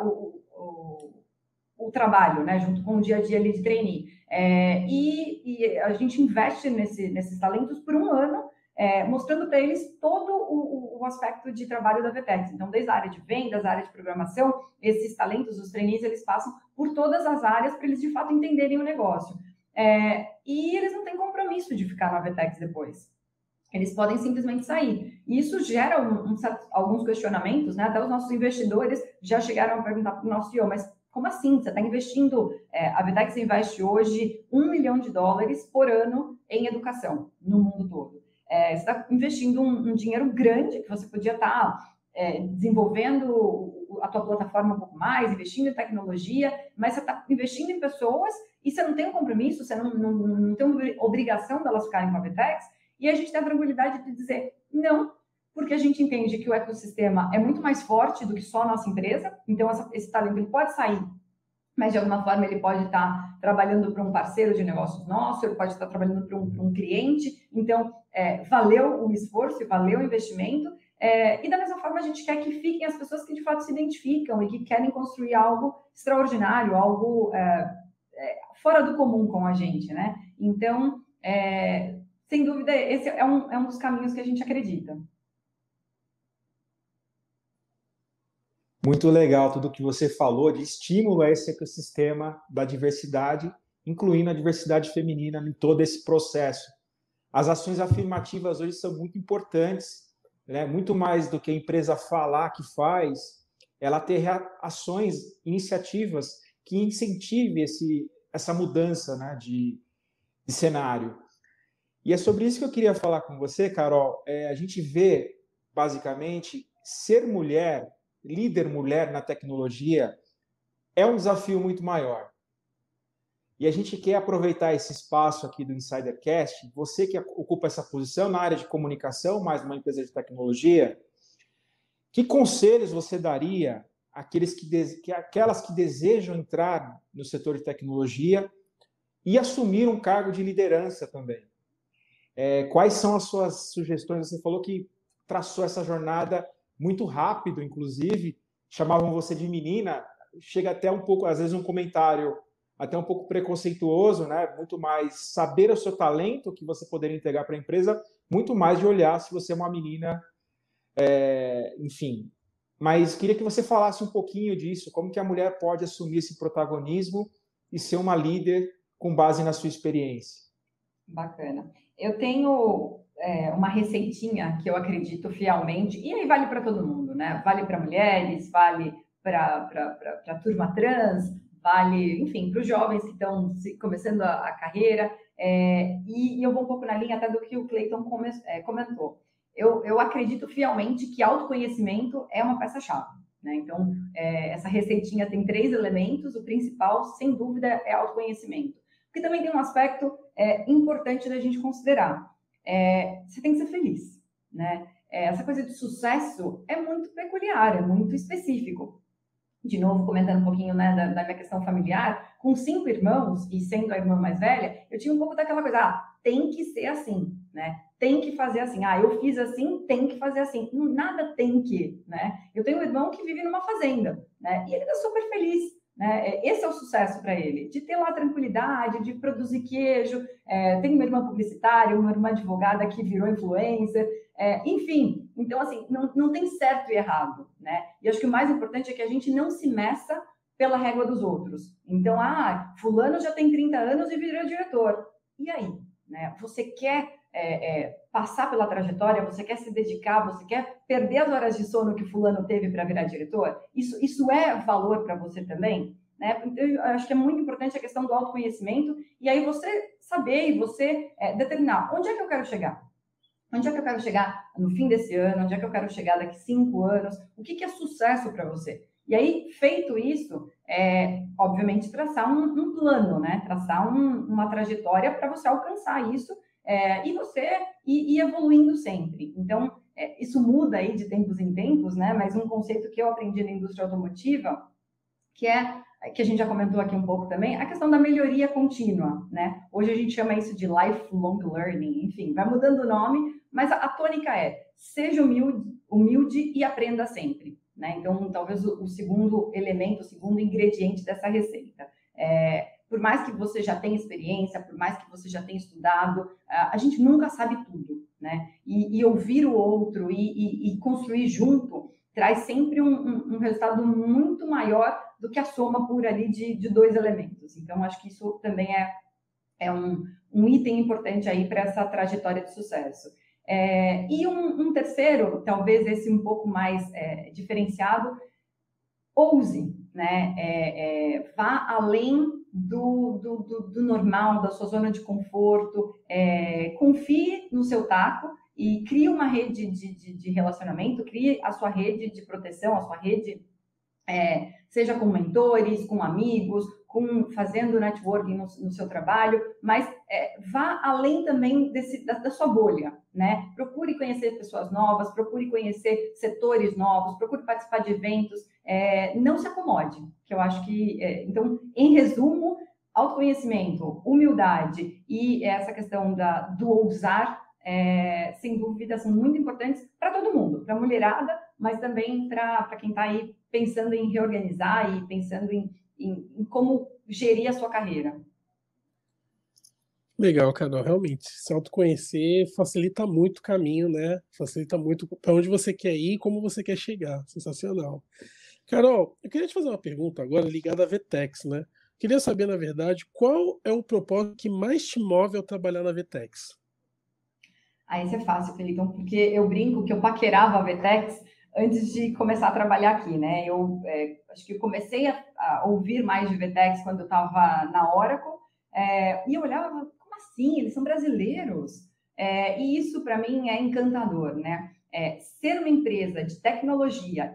o trabalho, né? Junto com o dia a dia ali de trainee. E a gente investe nesses talentos por um ano, mostrando para eles todo o aspecto de trabalho da VTEX. Então, desde a área de vendas, a área de programação, esses talentos, os trainees, eles passam por todas as áreas para eles, de fato, entenderem o negócio. E eles não têm compromisso de ficar na VTEX depois. Eles podem simplesmente sair. E isso gera alguns questionamentos, né? Até os nossos investidores já chegaram a perguntar para o nosso CEO, mas como assim? Você está investindo... a VTEX investe hoje $1 milhão por ano em educação no mundo todo. Você está investindo um dinheiro grande que você podia estar desenvolvendo a tua plataforma um pouco mais, investindo em tecnologia, mas você está investindo em pessoas e você não tem um compromisso, você não tem uma obrigação delas ficarem com a VTEX, e a gente tem a tranquilidade de dizer não, porque a gente entende que o ecossistema é muito mais forte do que só a nossa empresa, então esse talento ele pode sair, mas de alguma forma ele pode estar trabalhando para um parceiro de negócios nosso, ele pode estar trabalhando para um cliente, então valeu o esforço e valeu o investimento, e da mesma forma a gente quer que fiquem as pessoas que de fato se identificam e que querem construir algo extraordinário, algo fora do comum com a gente, né? Então, sem dúvida, esse é um dos caminhos que a gente acredita. Muito legal tudo que você falou de estímulo a esse ecossistema da diversidade, incluindo a diversidade feminina em todo esse processo. As ações afirmativas hoje são muito importantes, né? Muito mais do que a empresa falar que faz, ela ter ações, iniciativas que incentive essa mudança, né, de cenário. E é sobre isso que eu queria falar com você, Carol. A gente vê, basicamente, ser mulher, líder mulher na tecnologia, é um desafio muito maior. E a gente quer aproveitar esse espaço aqui do InsiderCast, você que ocupa essa posição na área de comunicação, mais numa empresa de tecnologia, que conselhos você daria àquelas que desejam entrar no setor de tecnologia e assumir um cargo de liderança também? Quais são as suas sugestões? Você falou que traçou essa jornada muito rápido, inclusive, chamavam você de menina, chega até um pouco, às vezes, um comentário até um pouco preconceituoso, né? Muito mais saber o seu talento que você poderia entregar para a empresa, muito mais de olhar se você é uma menina, enfim. Mas queria que você falasse um pouquinho disso, como que a mulher pode assumir esse protagonismo e ser uma líder com base na sua experiência. Bacana. Eu tenho uma receitinha que eu acredito fielmente, e aí vale para todo mundo, né? Vale para mulheres, vale para a turma trans, vale, enfim, para os jovens que estão começando a carreira, e eu vou um pouco na linha até do que o Cleiton comentou. Eu acredito fielmente que autoconhecimento é uma peça-chave, né? Então, essa receitinha tem 3 elementos, o principal, sem dúvida, é autoconhecimento. Porque também tem um aspecto importante da gente considerar. Você tem que ser feliz, né? Essa coisa de sucesso é muito peculiar, é muito específico. De novo, comentando um pouquinho, né, da minha questão familiar, com 5 irmãos, e sendo a irmã mais velha, eu tinha um pouco daquela coisa, tem que ser assim, né? Tem que fazer assim. Eu fiz assim, tem que fazer assim. Nada tem que, né? Eu tenho um irmão que vive numa fazenda, né? E ele está super feliz, né? Esse é o sucesso para ele, de ter lá a tranquilidade, de produzir queijo. Tem uma irmã publicitária, uma irmã advogada que virou influencer, enfim. Então, assim, não tem certo e errado, né? E acho que o mais importante é que a gente não se meça pela régua dos outros. Então, fulano já tem 30 anos e virou diretor. E aí? Né? Você quer passar pela trajetória, você quer se dedicar, você quer perder as horas de sono que fulano teve para virar diretor? Isso é valor para você também? Né? Então, eu acho que é muito importante a questão do autoconhecimento, e aí você saber e você determinar onde é que eu quero chegar. Onde é que eu quero chegar no fim desse ano? Onde é que eu quero chegar daqui 5 anos? O que é sucesso para você? E aí, feito isso, obviamente, traçar um plano, né? Traçar uma trajetória para você alcançar isso e você ir evoluindo sempre. Então, isso muda aí de tempos em tempos, né? Mas um conceito que eu aprendi na indústria automotiva, que a gente já comentou aqui um pouco também, a questão da melhoria contínua, né? Hoje a gente chama isso de lifelong learning, enfim, vai mudando o nome, mas a tônica seja humilde e aprenda sempre, né? Então, talvez o segundo elemento, o segundo ingrediente dessa receita. Por mais que você já tenha experiência, por mais que você já tenha estudado, a gente nunca sabe tudo, né? E ouvir o outro e construir junto traz sempre um resultado muito maior do que a soma pura ali de 2 elementos. Então, acho que isso também é um item importante aí para essa trajetória de sucesso. E um terceiro, talvez esse um pouco mais diferenciado, ouse, né? Vá além do normal, da sua zona de conforto, confie no seu taco e crie uma rede de relacionamento, crie a sua rede de proteção, a sua rede, seja com mentores, com amigos, fazendo networking no seu trabalho, mas vá além também da sua bolha, né? Procure conhecer pessoas novas, procure conhecer setores novos, procure participar de eventos, não se acomode, que eu acho que... então, em resumo, autoconhecimento, humildade e essa questão do ousar, sem dúvida, são muito importantes para todo mundo, para a mulherada, mas também para quem está aí pensando em reorganizar e pensando em como gerir a sua carreira. Legal, Carol. Realmente, se autoconhecer facilita muito o caminho, né? Facilita muito para onde você quer ir e como você quer chegar. Sensacional. Carol, eu queria te fazer uma pergunta agora ligada à Vtex, né? Queria saber, na verdade, qual é o propósito que mais te move ao trabalhar na Vtex? Isso é fácil, Felipão, porque eu brinco que eu paquerava a Vtex antes de começar a trabalhar aqui, né? Eu acho que eu comecei a ouvir mais de Vtex quando eu estava na Oracle, e eu olhava, como assim? Eles são brasileiros. E isso, para mim, é encantador, né? Ser uma empresa de tecnologia,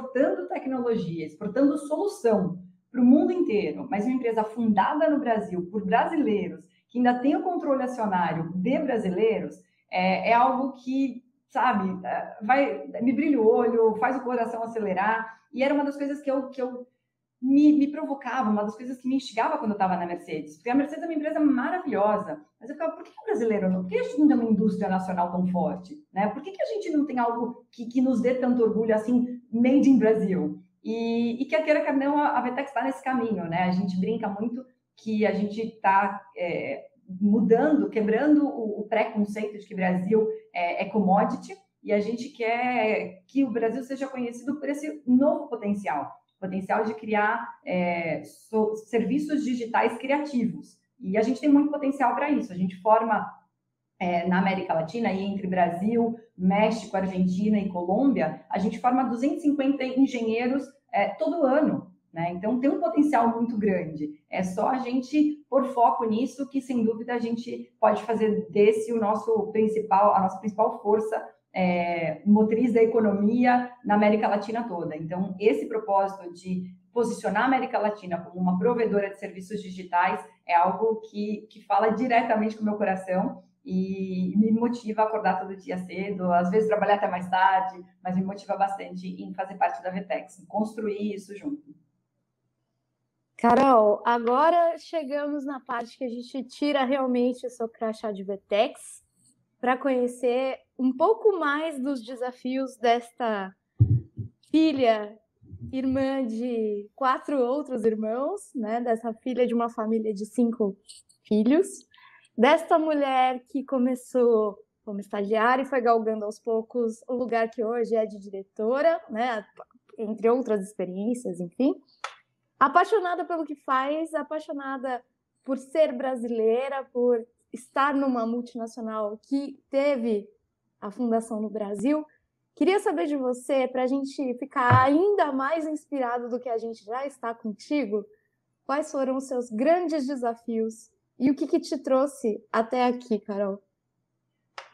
exportando solução para o mundo inteiro, mas uma empresa fundada no Brasil por brasileiros, que ainda tem o controle acionário de brasileiros, é algo que, sabe, me brilha o olho, faz o coração acelerar, e era uma das coisas que eu me provocava, uma das coisas que me instigava quando eu estava na Mercedes, porque a Mercedes é uma empresa maravilhosa, mas eu ficava, por que o brasileiro não? Por que a gente não tem uma indústria nacional tão forte? Né? Por que a gente não tem algo que nos dê tanto orgulho assim, made in Brasil? E quer queira, quer não, a Vtex está nesse caminho, né? A gente brinca muito que a gente está mudando, quebrando o preconceito de que Brasil é commodity, e a gente quer que o Brasil seja conhecido por esse novo potencial de criar serviços digitais criativos. E a gente tem muito potencial para isso. A gente forma na América Latina, e entre Brasil, México, Argentina e Colômbia, a gente forma 250 engenheiros todo ano. Né? Então, tem um potencial muito grande. É só a gente pôr foco nisso que, sem dúvida, a gente pode fazer desse a nossa principal força motriz da economia na América Latina toda. Então, esse propósito de posicionar a América Latina como uma provedora de serviços digitais é algo que fala diretamente com o meu coração e me motiva a acordar todo dia cedo, às vezes trabalhar até mais tarde, mas me motiva bastante em fazer parte da Vtex, em construir isso junto. Carol, agora chegamos na parte que a gente tira realmente o seu crachá de Vtex para conhecer um pouco mais dos desafios desta filha, irmã de 4 outros irmãos, né? Dessa filha de uma família de 5 filhos, desta mulher que começou como estagiária e foi galgando aos poucos o lugar que hoje é de diretora, né? Entre outras experiências, enfim. Apaixonada pelo que faz, apaixonada por ser brasileira, por estar numa multinacional que teve a fundação no Brasil. Queria saber de você, para a gente ficar ainda mais inspirado do que a gente já está contigo, quais foram os seus grandes desafios e o que te trouxe até aqui, Carol?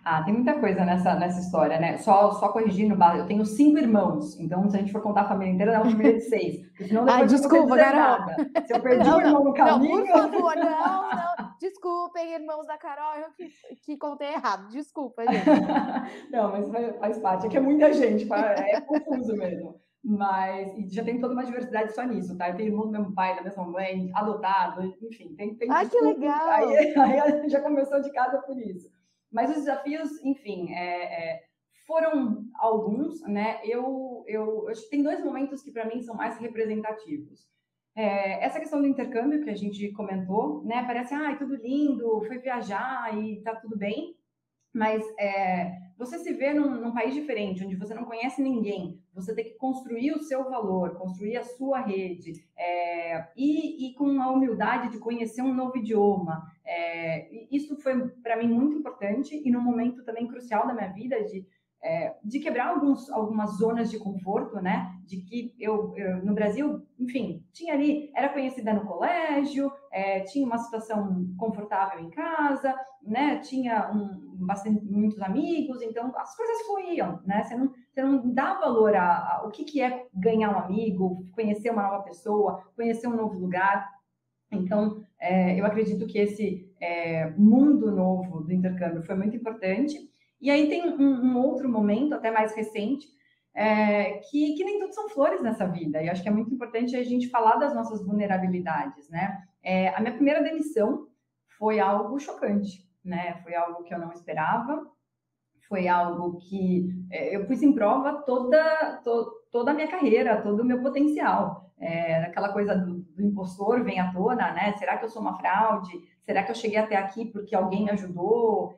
Ah, tem muita coisa nessa história, né? Só corrigindo, eu tenho 5 irmãos, então se a gente for contar a família inteira, é uma família de 6. Porque senão depois desculpa, Carol. Se eu perdi um irmão no caminho... Não, por favor, não. Desculpem, irmãos da Carol, eu que contei errado. Desculpa, gente. Não, mas faz parte. É que é muita gente, é confuso mesmo. Mas já tem toda uma diversidade só nisso, tá? Eu tenho irmão do mesmo pai, da mesma mãe, adotado, enfim. Tem Que legal! Aí já começou de casa por isso. Mas os desafios, enfim, foram alguns, né? Eu acho que tem 2 momentos que para mim são mais representativos. Essa questão do intercâmbio que a gente comentou, né? Parece, tudo lindo, foi viajar e tá tudo bem. Mas você se vê num país diferente, onde você não conhece ninguém, você tem que construir o seu valor, construir a sua rede, e com a humildade de conhecer um novo idioma. Isso foi, para mim, muito importante e num momento também crucial da minha vida de quebrar algumas zonas de conforto, né? De que eu no Brasil, enfim, tinha ali, era conhecida no colégio, tinha uma situação confortável em casa, né? Tinha muitos amigos, então as coisas fluíam, né? Você não dá valor o que é ganhar um amigo, conhecer uma nova pessoa, conhecer um novo lugar. Então, eu acredito que esse mundo novo do intercâmbio foi muito importante. E aí tem um outro momento, até mais recente, que nem tudo são flores nessa vida. E acho que é muito importante a gente falar das nossas vulnerabilidades, né? A minha primeira demissão foi algo chocante, né? Foi algo que eu não esperava. Foi algo que eu pus em prova toda a minha carreira, todo o meu potencial. Aquela coisa do impostor vem à tona, né? Será que eu sou uma fraude? Será que eu cheguei até aqui porque alguém me ajudou?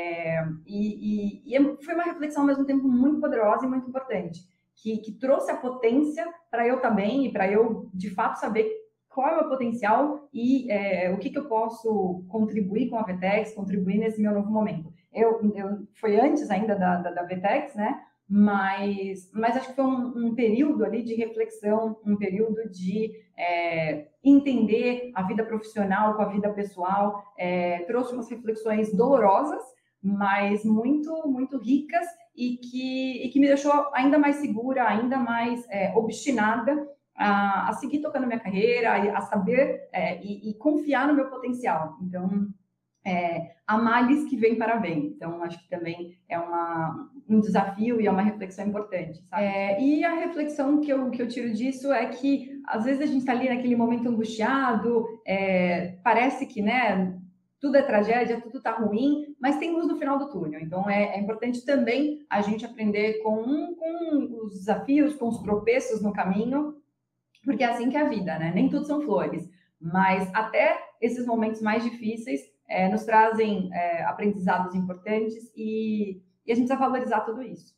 Foi uma reflexão ao mesmo tempo muito poderosa e muito importante, que trouxe a potência para eu também e para eu, de fato, saber qual é o meu potencial e o que eu posso contribuir com a VTEX, contribuir nesse meu novo momento. Foi antes ainda da VTEX, né? Mas acho que foi um período ali de reflexão, um período de entender a vida profissional com a vida pessoal, trouxe umas reflexões dolorosas, mas muito, muito ricas e que me deixou ainda mais segura, ainda mais obstinada a seguir tocando minha carreira, a saber e confiar no meu potencial. Então, há males que vêm para bem. Então, acho que também é um desafio e é uma reflexão importante, sabe? E a reflexão que eu tiro disso é que, às vezes, a gente está ali naquele momento angustiado, parece que, né, tudo é tragédia, tudo está ruim, mas tem luz no final do túnel. Então, é importante também a gente aprender com os desafios, com os tropeços no caminho, porque é assim que é a vida, né? Nem tudo são flores, mas até esses momentos mais difíceis nos trazem aprendizados importantes e a gente precisa valorizar tudo isso.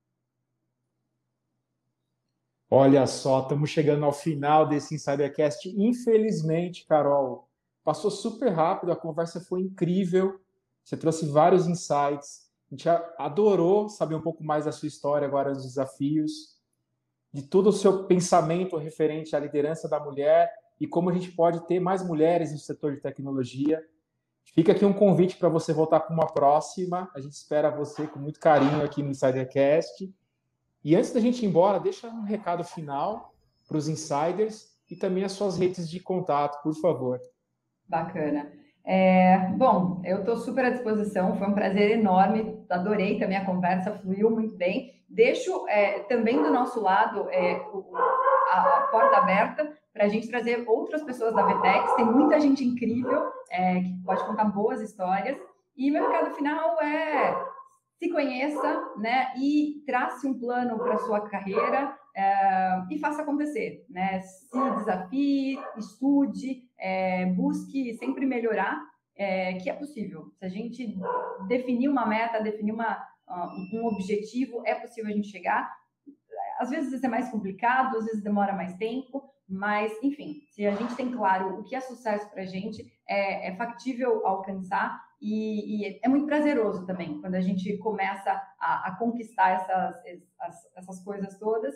Olha só, estamos chegando ao final desse Insidercast. Infelizmente, Carol, passou super rápido, a conversa foi incrível, você trouxe vários insights, a gente adorou saber um pouco mais da sua história agora, dos desafios, de todo o seu pensamento referente à liderança da mulher e como a gente pode ter mais mulheres no setor de tecnologia. Fica aqui um convite para você voltar para uma próxima. A gente espera você com muito carinho aqui no Insidercast. E antes da gente ir embora, deixa um recado final para os insiders e também as suas redes de contato, por favor. Bacana. Bom, eu estou super à disposição, foi um prazer enorme, adorei também a conversa, fluiu muito bem. Deixo também do nosso lado a porta aberta para a gente trazer outras pessoas da VTEX, tem muita gente incrível que pode contar boas histórias. E meu recado final se conheça, né, e trace um plano para a sua carreira e faça acontecer, né? Se desafie, estude, busque sempre melhorar, que é possível. Se a gente definir uma meta, definir um objetivo, é possível a gente chegar. Às vezes é mais complicado, às vezes demora mais tempo, mas, enfim, se a gente tem claro o que é sucesso para a gente, é factível alcançar e é muito prazeroso também quando a gente começa a conquistar essas coisas todas.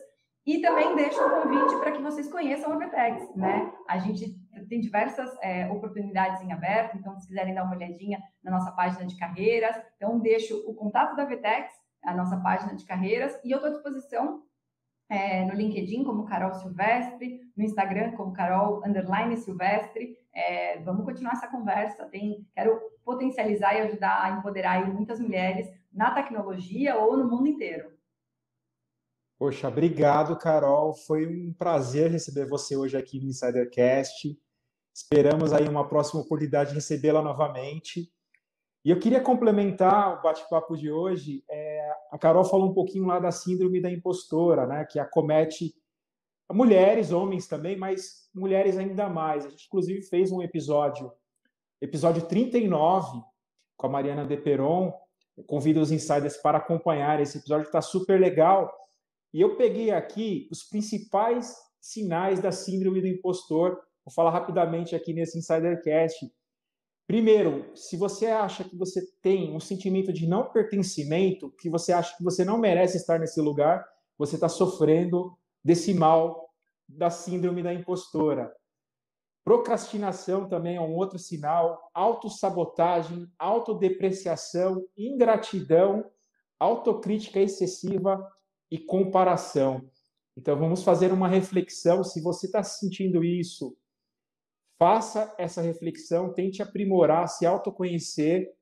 E também deixo um convite para que vocês conheçam a VTEX, né? A gente tem diversas oportunidades em aberto, então se quiserem dar uma olhadinha na nossa página de carreiras, então deixo o contato da VTEX, a nossa página de carreiras, e eu estou à disposição no LinkedIn como Carol Silvestre, no Instagram como Carol_Silvestre. Vamos continuar essa conversa. Quero potencializar e ajudar a empoderar aí muitas mulheres na tecnologia ou no mundo inteiro. Poxa, obrigado, Carol. Foi um prazer receber você hoje aqui no Insidercast. Esperamos aí uma próxima oportunidade de recebê-la novamente. E eu queria complementar o bate-papo de hoje. A Carol falou um pouquinho lá da síndrome da impostora, né, que acomete mulheres, homens também, mas mulheres ainda mais. A gente, inclusive, fez um episódio 39, com a Mariana De Peron. Eu convido os insiders para acompanhar esse episódio, que está super legal. E eu peguei aqui os principais sinais da síndrome do impostor. Vou falar rapidamente aqui nesse Insidercast. Primeiro, se você acha que você tem um sentimento de não pertencimento, que você acha que você não merece estar nesse lugar, você está sofrendo desse mal da síndrome da impostora. Procrastinação também é um outro sinal, autossabotagem, autodepreciação, ingratidão, autocrítica excessiva e comparação. Então, vamos fazer uma reflexão. Se você está sentindo isso, faça essa reflexão, tente aprimorar, se autoconhecer.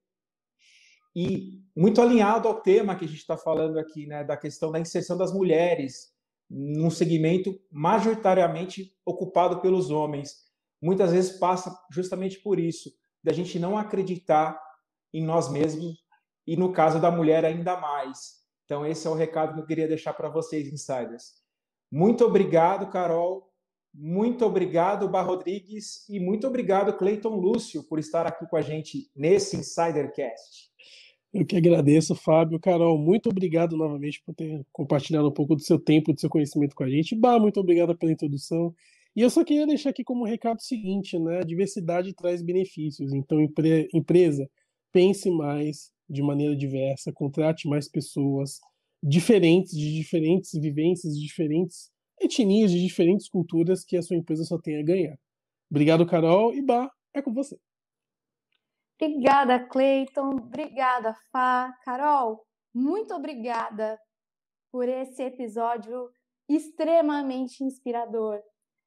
E muito alinhado ao tema que a gente está falando aqui, né, da questão da inserção das mulheres num segmento majoritariamente ocupado pelos homens. Muitas vezes passa justamente por isso, da gente não acreditar em nós mesmos, e no caso da mulher ainda mais. Então esse é o recado que eu queria deixar para vocês, insiders. Muito obrigado, Carol. Muito obrigado, Bá Rodrigues, e muito obrigado, Cleiton Lúcio, por estar aqui com a gente nesse Insidercast. Eu que agradeço, Fábio. Carol, muito obrigado novamente por ter compartilhado um pouco do seu tempo, do seu conhecimento com a gente. Bá, muito obrigado pela introdução. E eu só queria deixar aqui como recado o seguinte, né? A diversidade traz benefícios. Então, empresa, pense mais de maneira diversa, contrate mais pessoas diferentes, de diferentes vivências, de diferentes etnias, de diferentes culturas, que a sua empresa só tem a ganhar. Obrigado, Carol, e Bá, é com você. Obrigada, Cleiton. Obrigada, Fá. Carol, muito obrigada por esse episódio extremamente inspirador.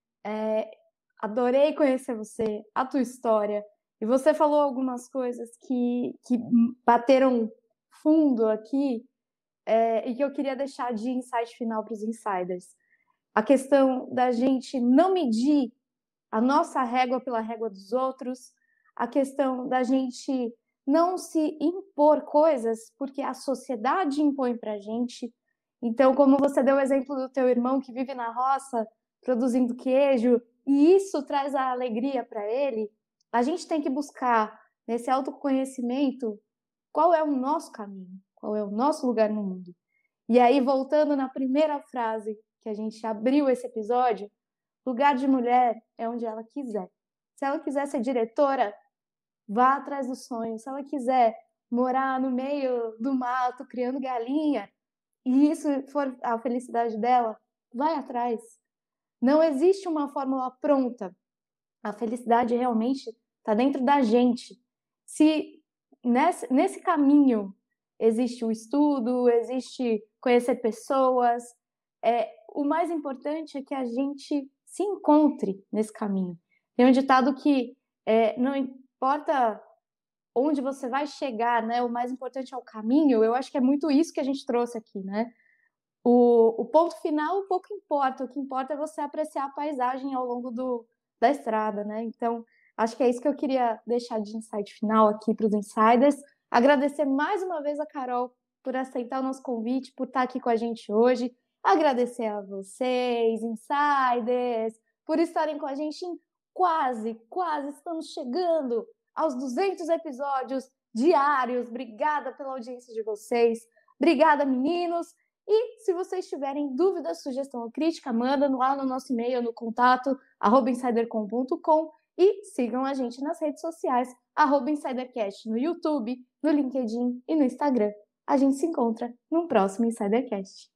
Adorei conhecer você, a tua história. E você falou algumas coisas que bateram fundo aqui e que eu queria deixar de insight final para os insiders. A questão da gente não medir a nossa régua pela régua dos outros, a questão da gente não se impor coisas porque a sociedade impõe para a gente. Então, como você deu o exemplo do teu irmão que vive na roça produzindo queijo, e isso traz a alegria para ele, a gente tem que buscar nesse autoconhecimento qual é o nosso caminho, qual é o nosso lugar no mundo. E aí, voltando na primeira frase que a gente abriu esse episódio, lugar de mulher é onde ela quiser. Se ela quiser ser diretora, vá atrás do sonho. Se ela quiser morar no meio do mato, criando galinha, e isso for a felicidade dela, vai atrás. Não existe uma fórmula pronta. A felicidade realmente está dentro da gente. Se nesse caminho existe o estudo, existe conhecer pessoas, o mais importante é que a gente se encontre nesse caminho. Tem um ditado que não importa onde você vai chegar, né? O mais importante é o caminho. Eu acho que é muito isso que a gente trouxe aqui, né? O ponto final pouco importa. O que importa é você apreciar a paisagem ao longo da estrada, né? Então, acho que é isso que eu queria deixar de insight final aqui para os insiders. Agradecer mais uma vez a Carol por aceitar o nosso convite, por estar aqui com a gente hoje. Agradecer a vocês, insiders, por estarem com a gente em quase estamos chegando aos 200 episódios diários. Obrigada pela audiência de vocês. Obrigada, meninos. E se vocês tiverem dúvida, sugestão ou crítica, manda lá no nosso e-mail, no contato, @insidercom.com, e sigam a gente nas redes sociais, @InsiderCast, no YouTube, no LinkedIn e no Instagram. A gente se encontra num próximo Insidercast.